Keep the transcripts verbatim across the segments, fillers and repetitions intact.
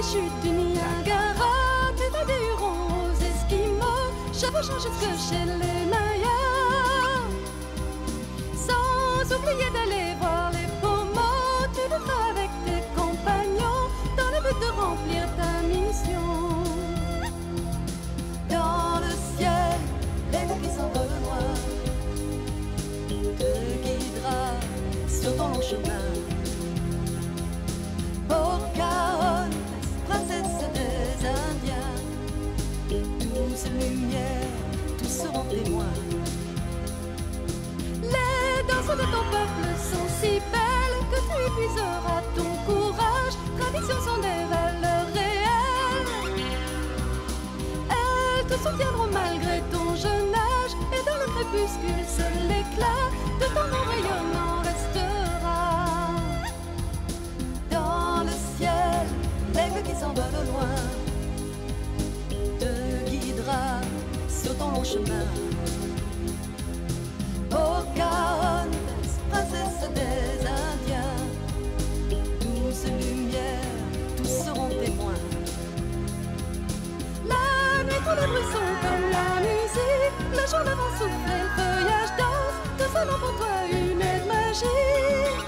les chutes du Niagara, tu vas des Hurons aux Esquimaux, je veux changer ce que chez les Mayas. Sans oublier d'aller voir les Pomos, tu le feras avec tes compagnons, dans le but de remplir ta mission. Dans le ciel, l'aigle qui s'envole loin te guidera sur ton long chemin. Pocahontas, princesse des Indiens, tous lumière, tous seront témoins. Les danses de ton peuple sont si belles que tu épuiseras ton courage. Traditions sont des valeurs réelles. Elles te soutiendront malgré ton jeune âge, et dans le crépuscule seul l'éclat de ton nom rayonnant restera. Dans le ciel, l'aigle qui s'envole au loin te guidera sur ton long chemin. Pocahontas, princesse des Indiens, douce lumière, tous seront témoins. La nuit, tous les bruits sont comme la musique, le jour le vent souffle et le feuillage danse, tout selon pour toi une aide magique.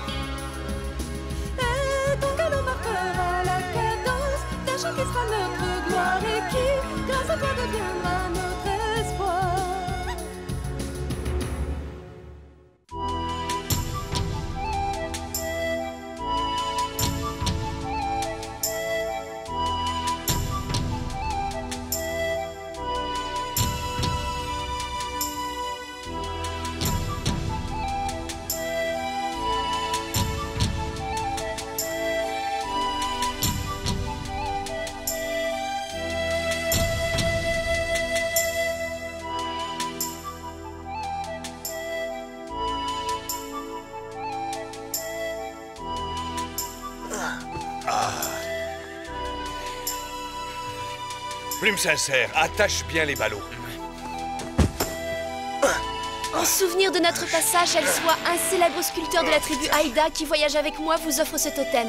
Et ton galop marquera la cadence d'un chant qui sera notre gloire et qui, grâce à toi, deviendra notre espoir. Plume sincère, attache bien les ballots. En souvenir de notre passage, Elsois, un célèbre sculpteur de la tribu Haïda qui voyage avec moi vous offre ce totem.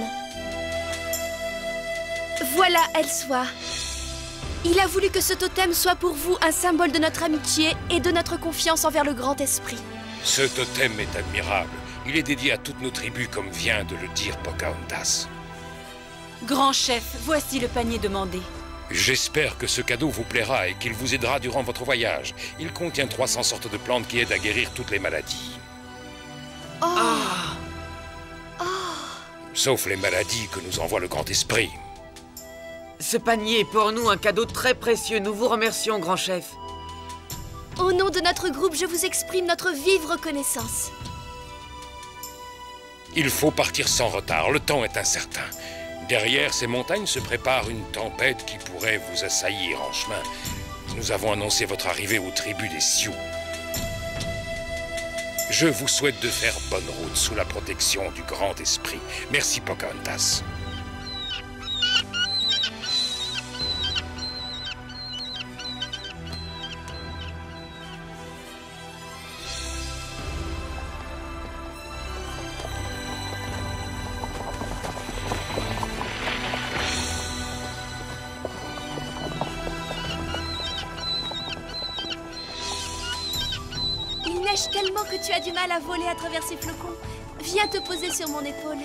Voilà, Elsois. Il a voulu que ce totem soit pour vous un symbole de notre amitié et de notre confiance envers le grand esprit. Ce totem est admirable. Il est dédié à toutes nos tribus, comme vient de le dire Pocahontas. Grand chef, voici le panier demandé. J'espère que ce cadeau vous plaira et qu'il vous aidera durant votre voyage. Il contient trois cents sortes de plantes qui aident à guérir toutes les maladies. Oh. Ah. Oh. Sauf les maladies que nous envoie le grand esprit. Ce panier est pour nous un cadeau très précieux. Nous vous remercions, grand chef. Au nom de notre groupe, je vous exprime notre vive reconnaissance. Il faut partir sans retard. Le temps est incertain. Derrière ces montagnes se prépare une tempête qui pourrait vous assaillir en chemin. Nous avons annoncé votre arrivée aux tribus des Sioux. Je vous souhaite de faire bonne route sous la protection du grand esprit. Merci, Pocahontas. Il neige tellement que tu as du mal à voler à travers ces flocons. Viens te poser sur mon épaule.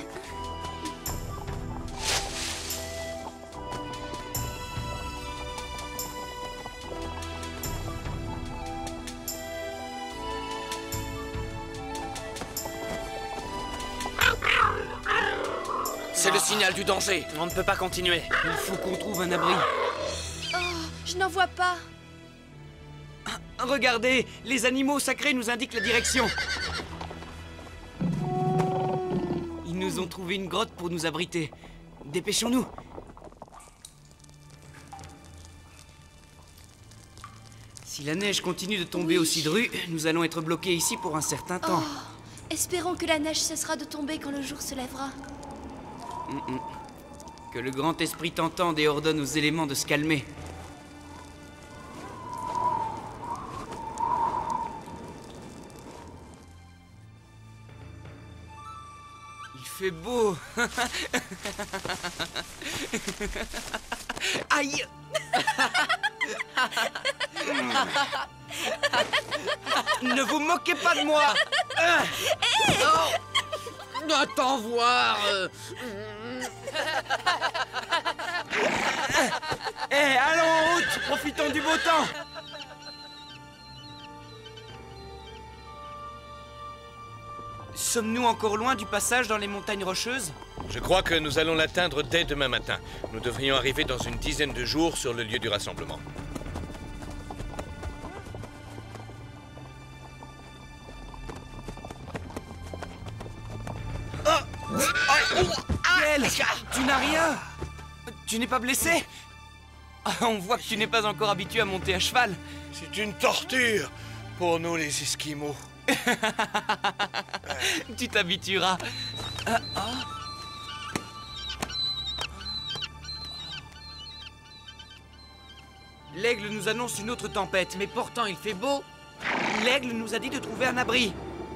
C'est le signal du danger. On ne peut pas continuer. Il faut qu'on trouve un abri. Oh, je n'en vois pas. Regardez, les animaux sacrés nous indiquent la direction. Ils nous ont trouvé une grotte pour nous abriter. Dépêchons-nous. Si la neige continue de tomber Oui. aussi drue, nous allons être bloqués ici pour un certain temps. Oh, espérons que la neige cessera de tomber quand le jour se lèvera. Mm -mm. Que le grand esprit t'entende et ordonne aux éléments de se calmer. Il fait beau. moquez pas de moi. Ah. Oh. Attends voir. euh. Eh, allons en route, profitons du beau temps. Sommes-nous encore loin du passage dans les montagnes rocheuses? Je crois que nous allons l'atteindre dès demain matin. Nous devrions arriver dans une dizaine de jours sur le lieu du rassemblement. Gaël, tu n'as rien? Tu n'es pas blessé? Ah, on voit que tu n'es pas encore habitué à monter à cheval. C'est une torture pour nous les Esquimaux. Tu t'habitueras. Ah, ah. L'aigle nous annonce une autre tempête, mais pourtant il fait beau. L'aigle nous a dit de trouver un abri.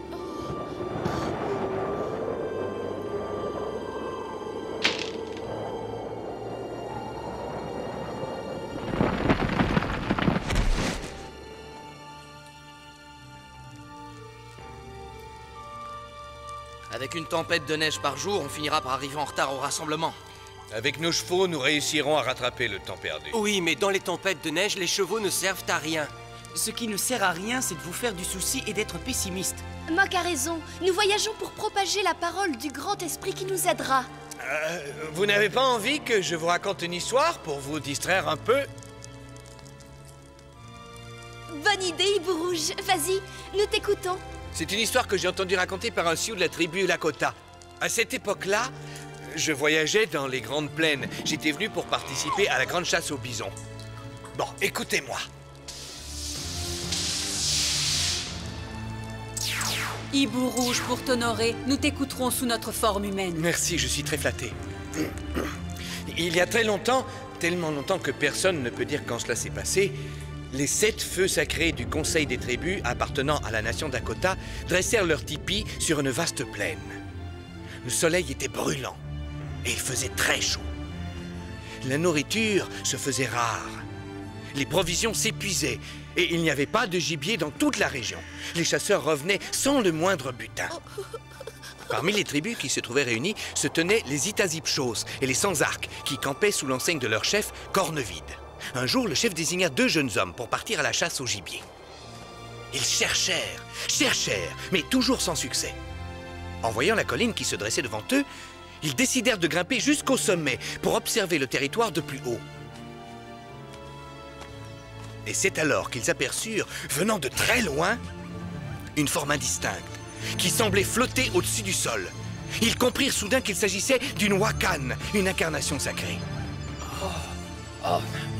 Avec une tempête de neige par jour, on finira par arriver en retard au rassemblement. Avec nos chevaux, nous réussirons à rattraper le temps perdu. Oui, mais dans les tempêtes de neige, les chevaux ne servent à rien. Ce qui ne sert à rien, c'est de vous faire du souci et d'être pessimiste. Mock a raison. Nous voyageons pour propager la parole du grand esprit qui nous aidera. Euh, vous n'avez pas envie que je vous raconte une histoire pour vous distraire un peu? Bonne idée, Hibou Rouge. Vas-y, nous t'écoutons. C'est une histoire que j'ai entendu raconter par un Sioux de la tribu Lakota. À cette époque-là, je voyageais dans les grandes plaines. J'étais venu pour participer à la grande chasse aux bisons. Bon, écoutez-moi. Hibou Rouge, pour t'honorer, nous t'écouterons sous notre forme humaine. Merci, je suis très flatté. Il y a très longtemps, tellement longtemps que personne ne peut dire quand cela s'est passé, les sept feux sacrés du Conseil des tribus appartenant à la nation Dakota dressèrent leur tipi sur une vaste plaine. Le soleil était brûlant et il faisait très chaud. La nourriture se faisait rare. Les provisions s'épuisaient et il n'y avait pas de gibier dans toute la région. Les chasseurs revenaient sans le moindre butin. Parmi les tribus qui se trouvaient réunies se tenaient les Itazipchos et les Sans-Arc qui campaient sous l'enseigne de leur chef, Cornevide. Un jour, le chef désigna deux jeunes hommes pour partir à la chasse au gibier. Ils cherchèrent, cherchèrent, mais toujours sans succès. En voyant la colline qui se dressait devant eux, ils décidèrent de grimper jusqu'au sommet pour observer le territoire de plus haut. Et c'est alors qu'ils aperçurent, venant de très loin, une forme indistincte qui semblait flotter au-dessus du sol. Ils comprirent soudain qu'il s'agissait d'une Wakan, une incarnation sacrée. Oh. Oh.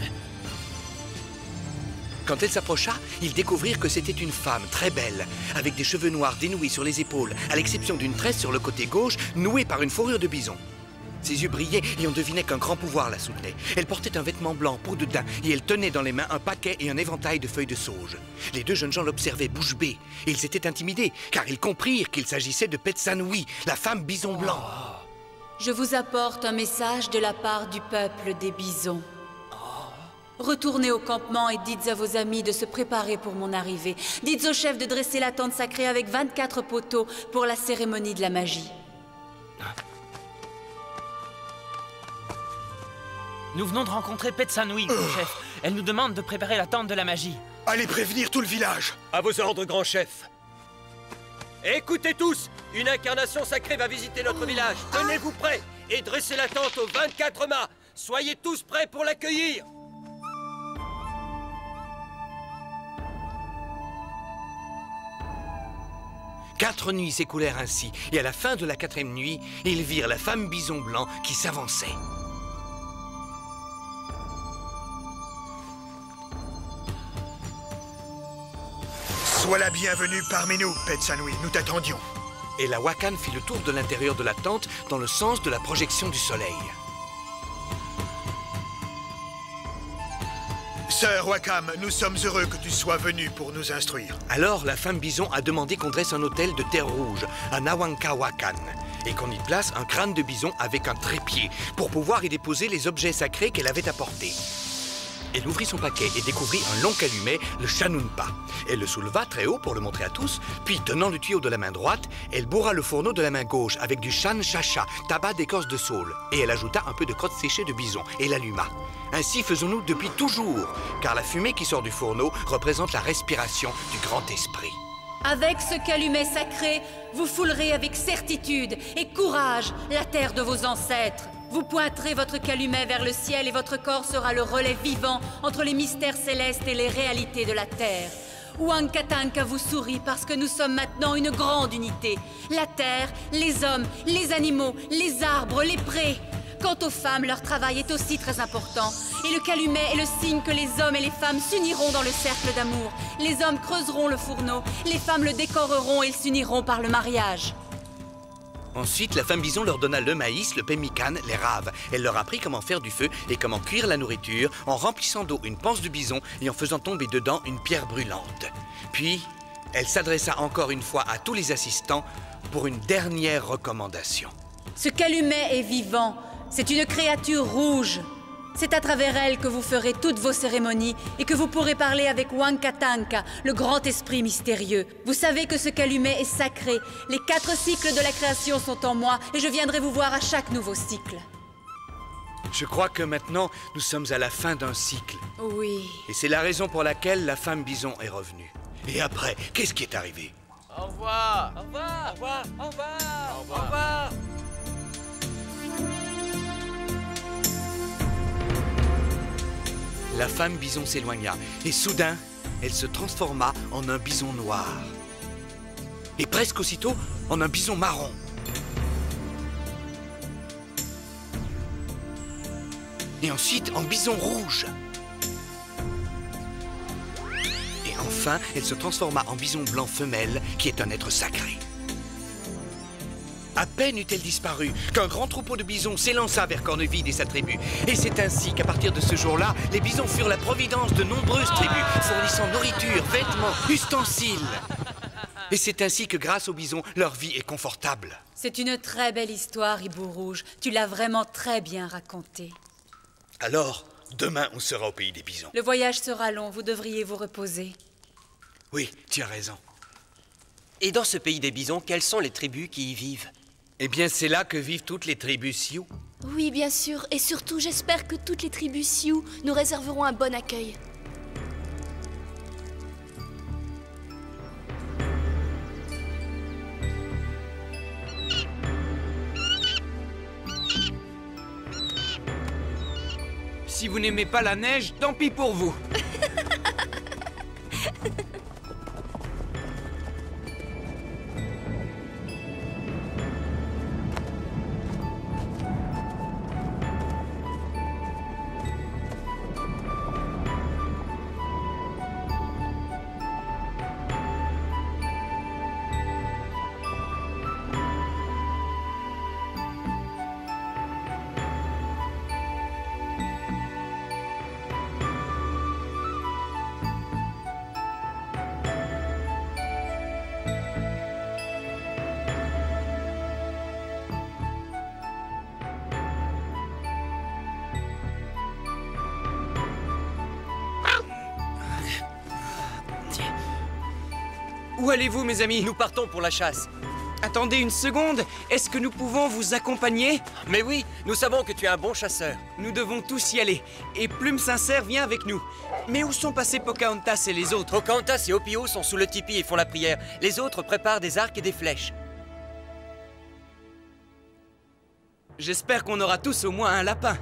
Quand elle s'approcha, ils découvrirent que c'était une femme très belle, avec des cheveux noirs dénoués sur les épaules, à l'exception d'une tresse sur le côté gauche, nouée par une fourrure de bison. Ses yeux brillaient et on devinait qu'un grand pouvoir la soutenait. Elle portait un vêtement blanc, peau de daim, et elle tenait dans les mains un paquet et un éventail de feuilles de sauge. Les deux jeunes gens l'observaient bouche bée, et ils étaient intimidés, car ils comprirent qu'il s'agissait de Petsanui, la femme bison blanc. Je vous apporte un message de la part du peuple des bisons. Retournez au campement et dites à vos amis de se préparer pour mon arrivée. Dites au chef de dresser la tente sacrée avec vingt-quatre poteaux pour la cérémonie de la magie. Nous venons de rencontrer Petsanui, mon chef. Elle nous demande de préparer la tente de la magie. Allez prévenir tout le village. À vos ordres, grand chef. Écoutez tous, une incarnation sacrée va visiter notre village. Tenez-vous prêts et dressez la tente aux vingt-quatre mâts. Soyez tous prêts pour l'accueillir. Quatre nuits s'écoulèrent ainsi, et à la fin de la quatrième nuit, ils virent la femme bison blanc qui s'avançait. Sois la bienvenue parmi nous, Petsanui, nous t'attendions. Et la Wakan fit le tour de l'intérieur de la tente dans le sens de la projection du soleil. Sœur Wakam, nous sommes heureux que tu sois venu pour nous instruire. Alors, la femme bison a demandé qu'on dresse un autel de terre rouge, un Awanka Wakan, et qu'on y place un crâne de bison avec un trépied, pour pouvoir y déposer les objets sacrés qu'elle avait apportés. Elle ouvrit son paquet et découvrit un long calumet, le Chanunpa. Elle le souleva très haut pour le montrer à tous, puis tenant le tuyau de la main droite, elle bourra le fourneau de la main gauche avec du Shan Chacha, tabac d'écorce de saule, et elle ajouta un peu de crotte séchée de bison et l'alluma. Ainsi faisons-nous depuis toujours, car la fumée qui sort du fourneau représente la respiration du grand esprit. Avec ce calumet sacré, vous foulerez avec certitude et courage la terre de vos ancêtres. Vous pointerez votre calumet vers le ciel et votre corps sera le relais vivant entre les mystères célestes et les réalités de la terre. Huancatanca vous sourit parce que nous sommes maintenant une grande unité. La terre, les hommes, les animaux, les arbres, les prés. Quant aux femmes, leur travail est aussi très important. Et le calumet est le signe que les hommes et les femmes s'uniront dans le cercle d'amour. Les hommes creuseront le fourneau, les femmes le décoreront et ils s'uniront par le mariage. Ensuite, la femme bison leur donna le maïs, le pemmican, les raves. Elle leur apprit comment faire du feu et comment cuire la nourriture en remplissant d'eau une panse de bison et en faisant tomber dedans une pierre brûlante. Puis, elle s'adressa encore une fois à tous les assistants pour une dernière recommandation. Ce calumet est vivant. C'est une créature rouge. C'est à travers elle que vous ferez toutes vos cérémonies et que vous pourrez parler avec Huancatanca, le grand esprit mystérieux. Vous savez que ce calumet est sacré. Les quatre cycles de la création sont en moi et je viendrai vous voir à chaque nouveau cycle. Je crois que maintenant, nous sommes à la fin d'un cycle. Oui. Et c'est la raison pour laquelle la femme bison est revenue. Et après, qu'est-ce qui est arrivé? Au revoir. Au revoir. Au revoir. Au revoir. Au revoir. Au revoir. La femme bison s'éloigna, et soudain, elle se transforma en un bison noir. Et presque aussitôt, en un bison marron. Et ensuite, en bison rouge. Et enfin, elle se transforma en bison blanc femelle, qui est un être sacré. À peine eut-elle disparu qu'un grand troupeau de bisons s'élança vers Corneville et sa tribu. Et c'est ainsi qu'à partir de ce jour-là, les bisons furent la providence de nombreuses tribus, fournissant nourriture, vêtements, ustensiles. Et c'est ainsi que grâce aux bisons, leur vie est confortable. C'est une très belle histoire, Hibou Rouge. Tu l'as vraiment très bien racontée. Alors, demain, on sera au pays des bisons. Le voyage sera long, vous devriez vous reposer. Oui, tu as raison. Et dans ce pays des bisons, quelles sont les tribus qui y vivent? Eh bien, c'est là que vivent toutes les tribus Sioux. Oui, bien sûr. Et surtout, j'espère que toutes les tribus Sioux nous réserveront un bon accueil. Si vous n'aimez pas la neige, tant pis pour vous. Où allez-vous, mes amis? Nous partons pour la chasse. Attendez une seconde. Est-ce que nous pouvons vous accompagner? Mais oui, nous savons que tu es un bon chasseur. Nous devons tous y aller. Et Plume Sincère vient avec nous. Mais où sont passés Pocahontas et les autres? Pocahontas et Opio sont sous le tipi et font la prière. Les autres préparent des arcs et des flèches. J'espère qu'on aura tous au moins un lapin.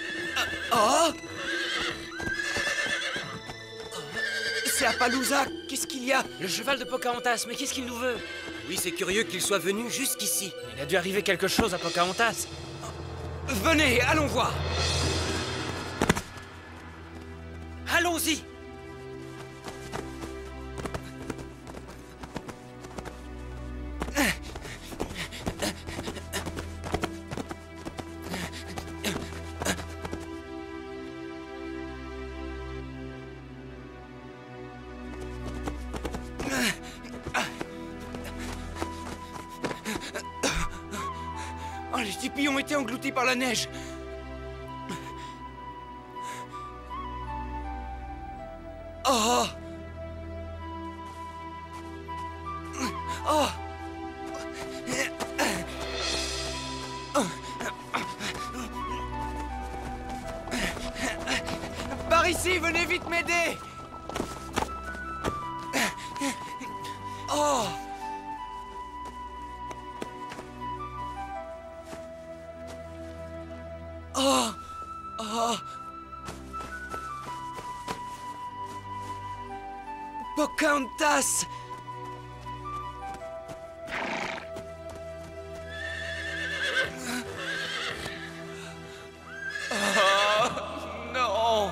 C'est Appaloosa qu'est-ce qu'il y a? Le cheval de Pocahontas, mais qu'est-ce qu'il nous veut? Oui, c'est curieux qu'il soit venu jusqu'ici. Il a dû arriver quelque chose à Pocahontas. Venez, allons voir. Allons-y. Oh, les tipis ont été engloutis par la neige. Oh! Oh! Par ici, venez vite m'aider! Oh! Oh! Oh! Pocahontas! Oh, non!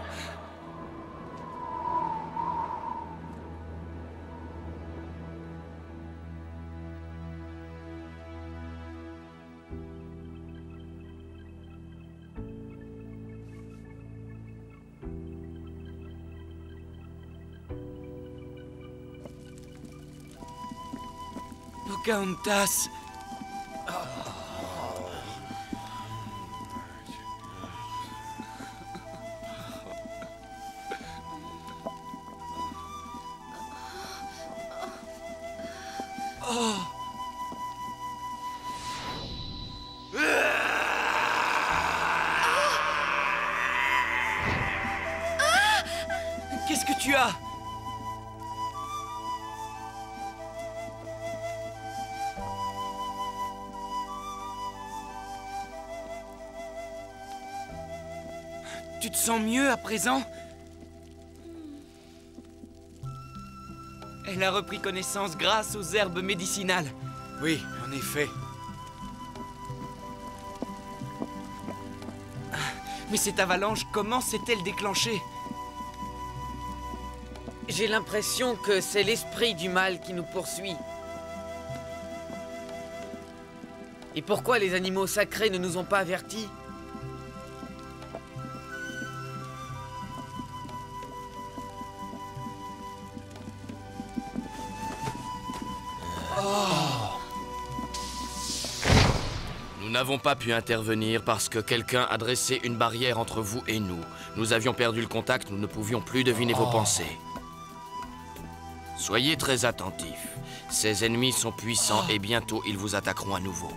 Pocahontas. Oh. Qu'est-ce que tu as? Tu te sens mieux à présent? Elle a repris connaissance grâce aux herbes médicinales. Oui, en effet. Mais cette avalanche, comment s'est-elle déclenchée? J'ai l'impression que c'est l'esprit du mal qui nous poursuit. Et pourquoi les animaux sacrés ne nous ont pas avertis? Nous n'avons pas pu intervenir parce que quelqu'un a dressé une barrière entre vous et nous. Nous avions perdu le contact, nous ne pouvions plus deviner vos pensées. Soyez très attentifs. Ces ennemis sont puissants et bientôt ils vous attaqueront à nouveau.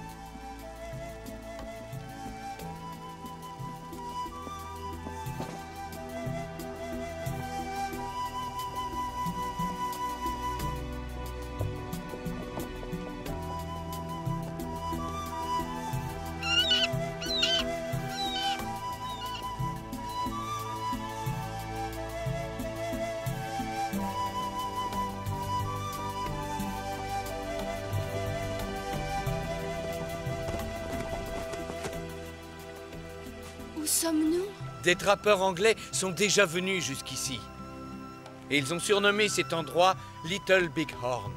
Où sommes-nous? Des trappeurs anglais sont déjà venus jusqu'ici. Et ils ont surnommé cet endroit Little Big Horn.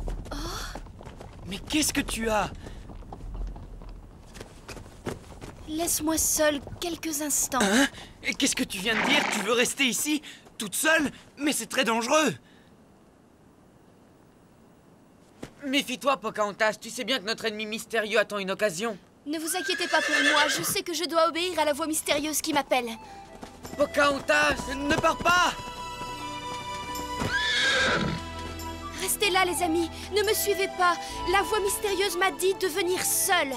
Mais qu'est-ce que tu as? Laisse-moi seule quelques instants. Hein? Et qu'est-ce que tu viens de dire? Tu veux rester ici, toute seule? Mais c'est très dangereux. Méfie-toi, Pocahontas. Tu sais bien que notre ennemi mystérieux attend une occasion. Ne vous inquiétez pas pour moi, je sais que je dois obéir à la voix mystérieuse qui m'appelle. Pocahontas, ne pars pas! Restez là, les amis, ne me suivez pas. La voix mystérieuse m'a dit de venir seule.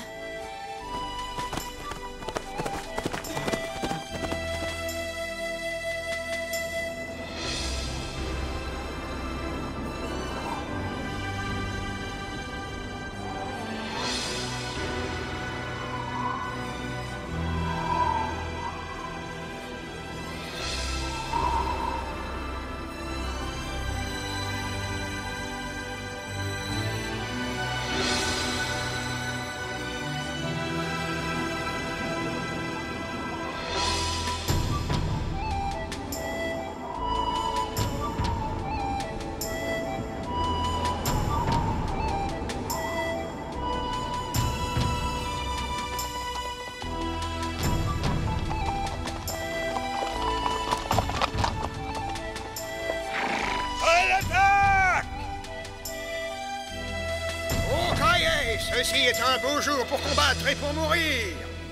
Ceci est un beau jour pour combattre et pour mourir.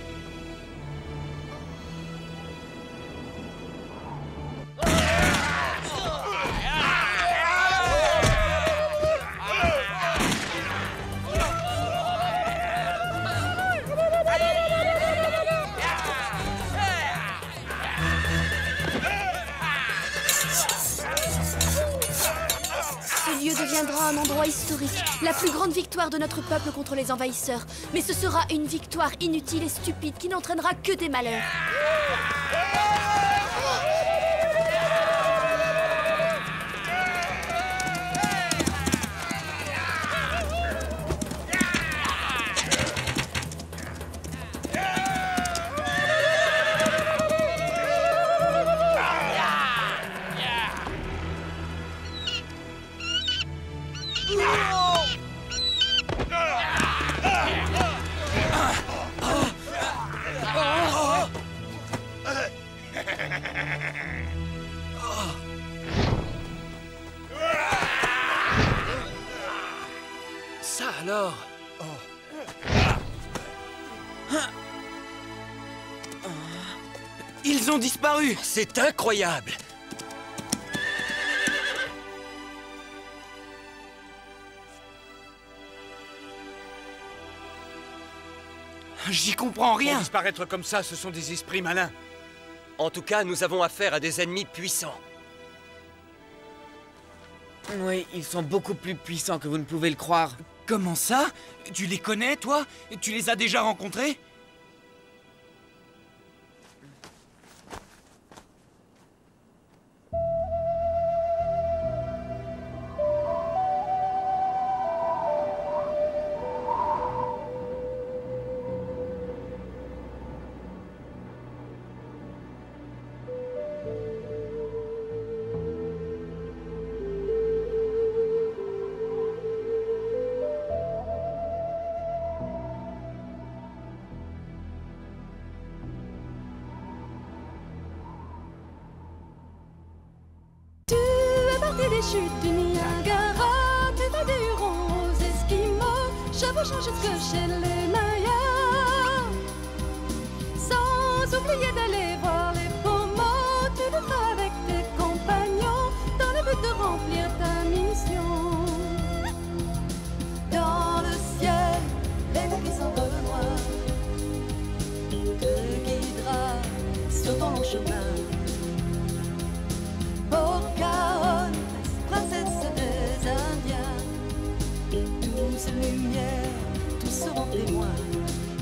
Ce lieu deviendra un endroit historique, la plus grande victoire de notre peuple contre les envahisseurs. Mais ce sera une victoire inutile et stupide qui n'entraînera que des malheurs. Ça alors? Oh. Ils ont disparu! C'est incroyable! J'y comprends rien! Pour disparaître comme ça, ce sont des esprits malins. En tout cas, nous avons affaire à des ennemis puissants. Oui, ils sont beaucoup plus puissants que vous ne pouvez le croire. Comment ça? Tu les connais, toi? Tu les as déjà rencontrés? Des chutes du Niagara, tu vas des Hurons aux Esquimaux, chevauchant jusque chez les Mayas. Sans oublier d'aller voir les Pomos, tu le feras avec tes compagnons, dans le but de remplir ta mission. Dans le ciel, l'ennemi sans noir te guidera sur ton long chemin. Pocahontas, princesse des Indiens, douce lumière, tous seront témoins.